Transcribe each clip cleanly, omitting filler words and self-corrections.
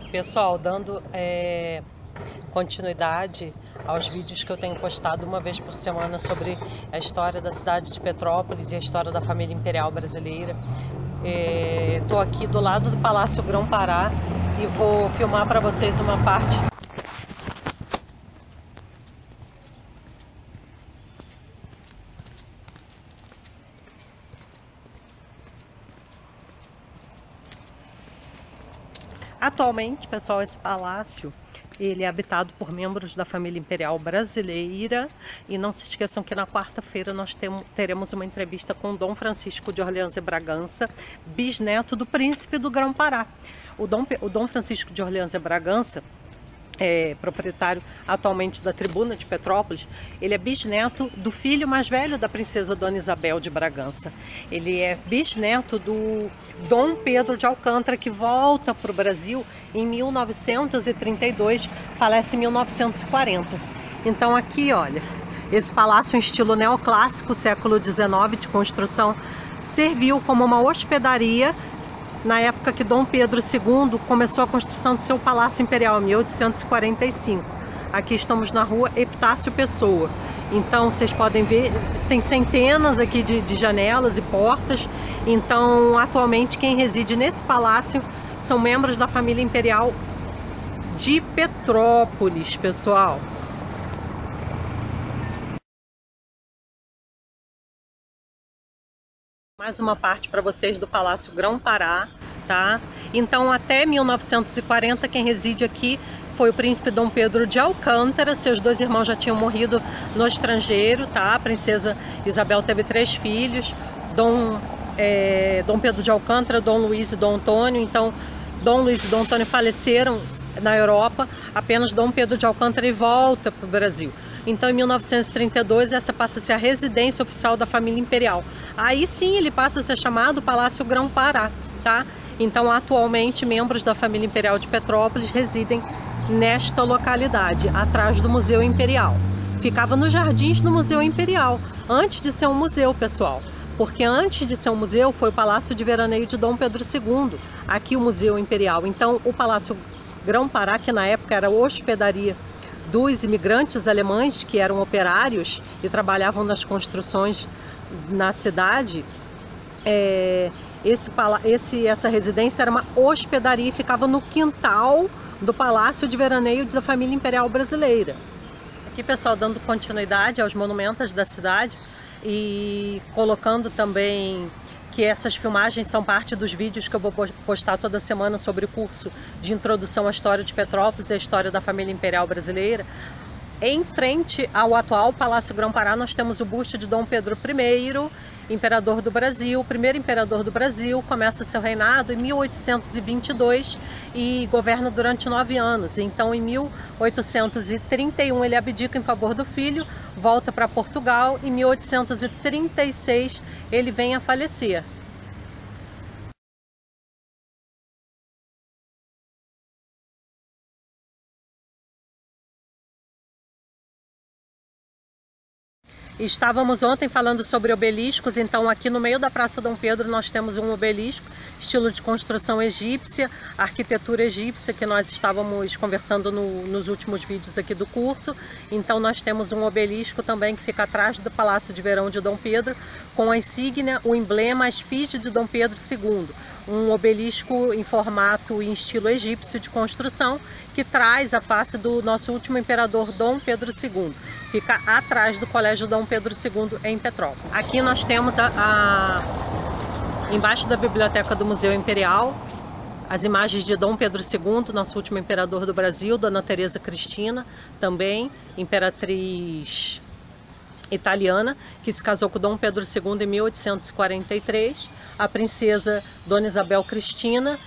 Pessoal, dando continuidade aos vídeos que eu tenho postado uma vez por semana sobre a história da cidade de Petrópolis e a história da família imperial brasileira. Estou aqui do lado do Palácio Grão-Pará e vou filmar para vocês uma parte. Atualmente, pessoal, esse palácio ele é habitado por membros da família imperial brasileira. E não se esqueçam que na quarta-feira nós teremos uma entrevista com Dom Francisco de Orleans e Bragança, bisneto do príncipe do Grão-Pará. O Dom Francisco de Orleans e Bragança, proprietário atualmente da Tribuna de Petrópolis, ele é bisneto do filho mais velho da princesa Dona Isabel de Bragança. Ele é bisneto do Dom Pedro de Alcântara, que volta para o Brasil em 1932, falece em 1940. Então aqui, olha, esse palácio em estilo neoclássico, século XIX, de construção, serviu como uma hospedaria na época que Dom Pedro II começou a construção do seu Palácio Imperial, em 1845. Aqui estamos na rua Epitácio Pessoa. Então vocês podem ver, tem centenas aqui de janelas e portas. Então atualmente quem reside nesse palácio são membros da família imperial de Petrópolis, pessoal. Mais uma parte para vocês do Palácio Grão-Pará, tá? Então, até 1940, quem reside aqui foi o príncipe Dom Pedro de Alcântara. Seus dois irmãos já tinham morrido no estrangeiro, tá? A princesa Isabel teve 3 filhos, Dom Pedro de Alcântara, Dom Luís e Dom Antônio. Então, Dom Luís e Dom Antônio faleceram na Europa, apenas Dom Pedro de Alcântara volta para o Brasil. Então, em 1932, essa passa a ser a residência oficial da família imperial. Aí sim ele passa a ser chamado Palácio Grão-Pará, tá? Então, atualmente, membros da família imperial de Petrópolis residem nesta localidade, atrás do Museu Imperial. Ficava nos jardins do Museu Imperial, antes de ser um museu, pessoal. Porque antes de ser um museu, foi o Palácio de Veraneio de Dom Pedro II, aqui o Museu Imperial. Então, o Palácio Grão-Pará, que na época era hospedaria dos imigrantes alemães que eram operários e trabalhavam nas construções na cidade, essa residência era uma hospedaria e ficava no quintal do Palácio de Veraneio da família imperial brasileira. Aqui, pessoal, dando continuidade aos monumentos da cidade e colocando também que essas filmagens são parte dos vídeos que eu vou postar toda semana sobre o curso de introdução à história de Petrópolis e à história da família imperial brasileira. Em frente ao atual Palácio Grão-Pará, nós temos o busto de Dom Pedro I, imperador do Brasil, primeiro imperador do Brasil. Começa seu reinado em 1822 e governa durante 9 anos. Então, em 1831, ele abdica em favor do filho, volta para Portugal. Em 1836, ele vem a falecer. Estávamos ontem falando sobre obeliscos, então aqui no meio da Praça Dom Pedro nós temos um obelisco, estilo de construção egípcia, arquitetura egípcia, que nós estávamos conversando nos últimos vídeos aqui do curso. Então nós temos um obelisco também que fica atrás do Palácio de Verão de Dom Pedro, com a insígnia, o emblema, a esfinge de Dom Pedro II. Um obelisco em formato e em estilo egípcio de construção, que traz a face do nosso último imperador Dom Pedro II. Fica atrás do Colégio Dom Pedro II em Petrópolis. Aqui nós temos embaixo da biblioteca do Museu Imperial, as imagens de Dom Pedro II, nosso último imperador do Brasil, Dona Teresa Cristina, também imperatriz italiana, que se casou com Dom Pedro II em 1843, a princesa Dona Isabel Cristina.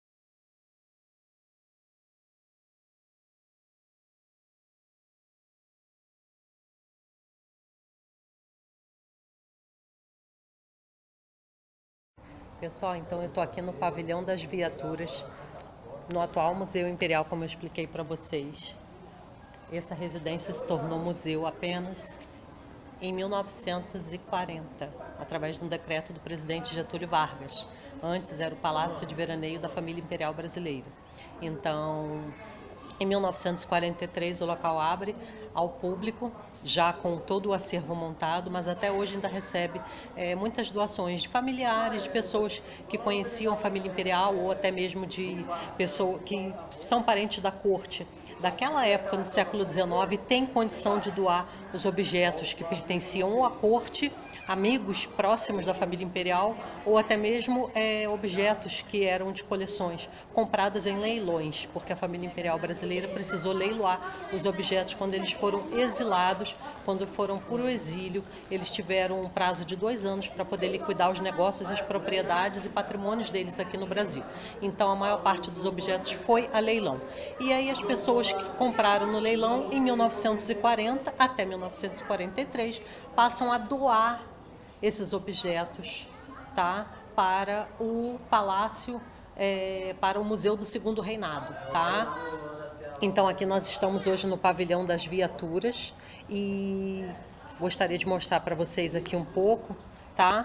Pessoal, então eu estou aqui no pavilhão das viaturas, no atual Museu Imperial, como eu expliquei para vocês. Essa residência se tornou museu apenas em 1940, através de um decreto do presidente Getúlio Vargas. Antes era o Palácio de Veraneio da família imperial brasileira. Então, em 1943, o local abre ao público, já com todo o acervo montado, mas até hoje ainda recebe muitas doações de familiares, de pessoas que conheciam a família imperial ou até mesmo de pessoas que são parentes da corte daquela época, no século XIX, têm condição de doar os objetos que pertenciam ou à corte, amigos próximos da família imperial, ou até mesmo objetos que eram de coleções compradas em leilões, porque a família imperial brasileira precisou leiloar os objetos quando eles foram exilados, quando foram para o exílio. Eles tiveram um prazo de 2 anos para poder liquidar os negócios, as propriedades e patrimônios deles aqui no Brasil. Então a maior parte dos objetos foi a leilão. E aí as pessoas que compraram no leilão em 1940 até 1943 passam a doar esses objetos, tá, para o Palácio, para o Museu do Segundo Reinado, tá? Então aqui nós estamos hoje no pavilhão das viaturas e gostaria de mostrar para vocês aqui um pouco, tá?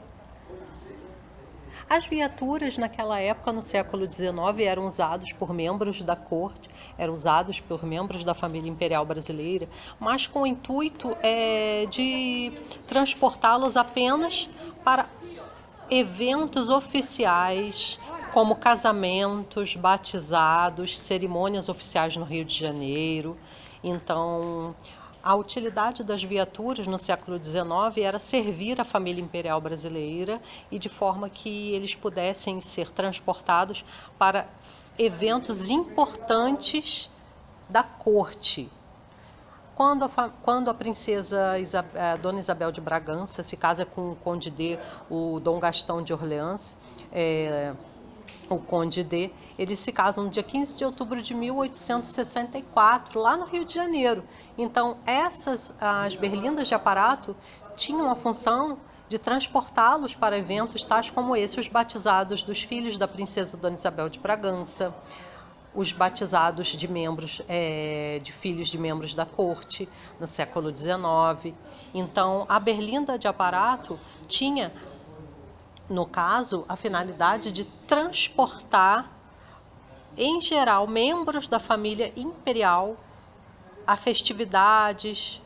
As viaturas naquela época, no século XIX, eram usados por membros da corte, eram usados por membros da família imperial brasileira, mas com o intuito de transportá-los apenas para eventos oficiais, como casamentos, batizados, cerimônias oficiais no Rio de Janeiro. Então, a utilidade das viaturas no século XIX era servir a família imperial brasileira e de forma que eles pudessem ser transportados para eventos importantes da corte. Quando a princesa Dona Isabel de Bragança se casa com o Conde D, o Dom Gastão de Orleans, o Conde D, eles se casam no dia 15 de outubro de 1864, lá no Rio de Janeiro. Então, as berlindas de aparato tinham a função de transportá-los para eventos tais como esse, os batizados dos filhos da princesa Dona Isabel de Bragança, os batizados de membros, de filhos de membros da corte no século XIX. Então, a berlinda de aparato tinha, no caso, a finalidade de transportar, em geral, membros da família imperial a festividades,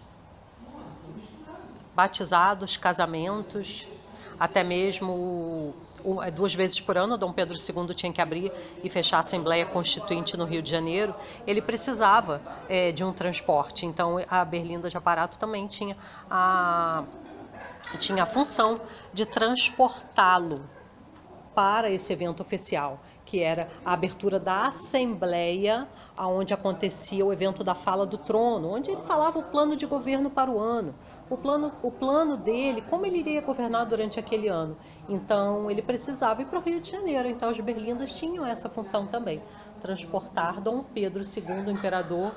batizados, casamentos, até mesmo 2 vezes por ano, Dom Pedro II tinha que abrir e fechar a Assembleia Constituinte no Rio de Janeiro, ele precisava de um transporte. Então, a berlinda de aparato também tinha a função de transportá-lo para esse evento oficial, que era a abertura da Assembleia, onde acontecia o evento da fala do trono, onde ele falava o plano de governo para o ano, o plano dele, como ele iria governar durante aquele ano. Então, ele precisava ir para o Rio de Janeiro, então as berlindas tinham essa função também, transportar Dom Pedro II, o imperador,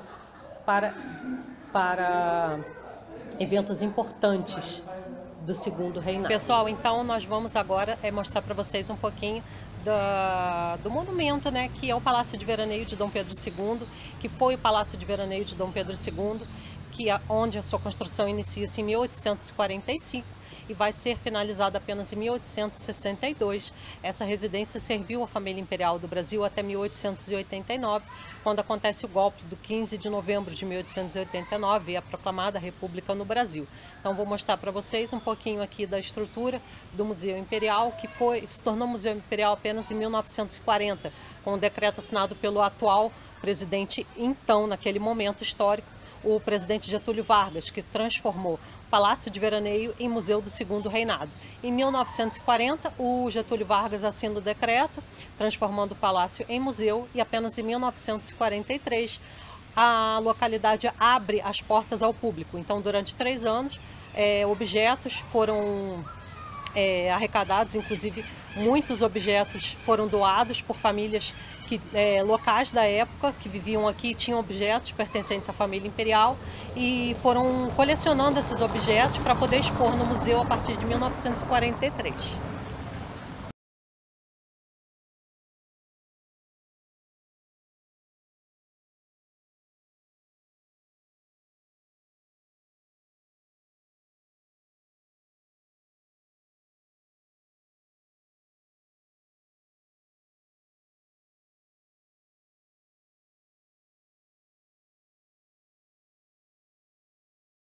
para eventos importantes do Segundo Reinado. Pessoal, então nós vamos agora mostrar para vocês um pouquinho do monumento, né, que é o Palácio de Veraneio de Dom Pedro II, que foi o Palácio de Veraneio de Dom Pedro II, onde a sua construção inicia-se em 1845 e vai ser finalizada apenas em 1862. Essa residência serviu à família imperial do Brasil até 1889, quando acontece o golpe do 15 de novembro de 1889 e a proclamada República no Brasil. Então vou mostrar para vocês um pouquinho aqui da estrutura do Museu Imperial, que se tornou Museu Imperial apenas em 1940, com um decreto assinado pelo atual presidente, então, naquele momento histórico, o presidente Getúlio Vargas, que transformou o Palácio de Veraneio em Museu do Segundo Reinado. Em 1940, o Getúlio Vargas assina o decreto, transformando o palácio em museu, e apenas em 1943 a localidade abre as portas ao público. Então, durante 3 anos, objetos foram arrecadados, inclusive muitos objetos foram doados por famílias locais da época que viviam aqui, tinham objetos pertencentes à família imperial e foram colecionando esses objetos para poder expor no museu a partir de 1943.